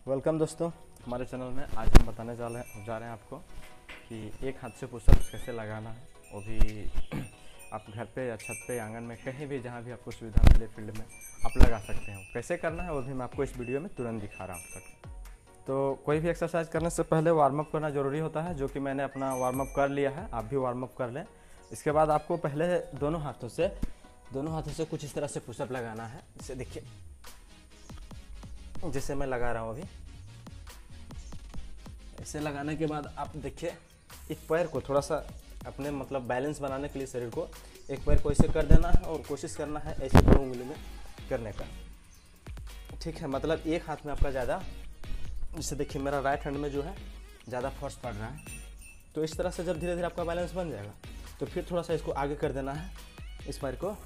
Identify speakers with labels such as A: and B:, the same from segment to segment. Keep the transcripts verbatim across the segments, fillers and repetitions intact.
A: Welcome दोस्तों, हमारे channel में आज हम बताने जा रहे जा रहे हैं आपको कि एक हाथ से पुशअप्स कैसे लगाना है, वो भी आप घर पे या छत पे, आंगन में, कहीं भी जहाँ भी आपको सुविधा मिले फील्ड में आप लगा सकते हैं। कैसे करना है वो भी मैं आपको इस वीडियो में तुरंत दिखा रहा हूँ। तो कोई भी एक्सरसाइज करने से पहले वार्म अप करना ज़रूरी होता है, जो कि मैंने अपना वार्म अप कर लिया है। आप भी वार्म अप कर लें। इसके बाद आपको पहले दोनों हाथों से दोनों हाथों से कुछ इस तरह से पुशअप लगाना है। इसे देखिए, जैसे मैं लगा रहा हूँ अभी। ऐसे लगाने के बाद आप देखिए, एक पैर को थोड़ा सा अपने मतलब बैलेंस बनाने के लिए शरीर को एक पैर को ऐसे कर देना है और कोशिश करना है ऐसे दो उंगली में करने का। ठीक है, मतलब एक हाथ में आपका ज़्यादा, जैसे देखिए मेरा राइट हैंड में जो है ज़्यादा फोर्स पड़ रहा है, तो इस तरह से जब धीरे धीरे आपका बैलेंस बन जाएगा तो फिर थोड़ा सा इसको आगे कर देना है, इस पैर को।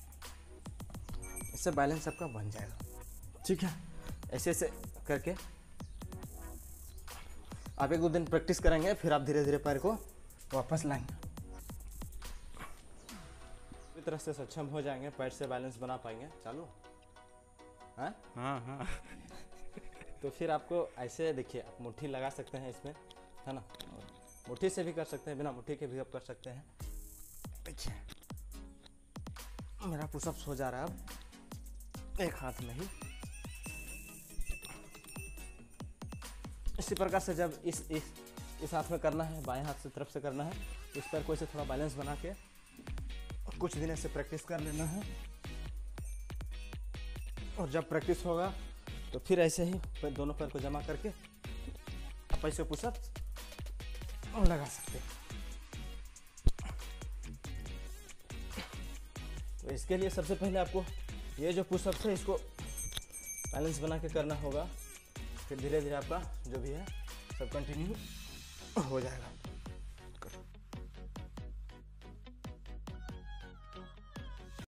A: इससे बैलेंस आपका बन जाएगा। ठीक है, ऐसे ऐसे करके आप एक दो दिन प्रैक्टिस करेंगे, फिर आप धीरे धीरे पैर को वापस लाएंगे। पूरी तरह से सक्षम हो जाएंगे, पैर से बैलेंस बना पाएंगे। चालू हाँ
B: हाँ हाँ
A: तो फिर आपको ऐसे देखिए, आप मुट्ठी लगा सकते हैं इसमें, है ना। मुट्ठी से भी कर सकते हैं, बिना मुट्ठी के भी आप कर सकते हैं। देखिए मेरा पुशअप्स हो जा रहा है अब एक हाथ में ही। इसी प्रकार से जब इस इस इस हाथ में करना है, बाएं हाथ से तरफ से करना है, तो इस पर कोई से थोड़ा बैलेंस बना के कुछ दिन ऐसे प्रैक्टिस कर लेना है। और जब प्रैक्टिस होगा तो फिर ऐसे ही दोनों पैर को जमा करके आप ऐसे पुशअप लगा सकते हैं। तो इसके लिए सबसे पहले आपको ये जो पुशअप है इसको बैलेंस बना के करना होगा, फिर धीरे धीरे आपका जो भी है सब कंटिन्यू हो जाएगा।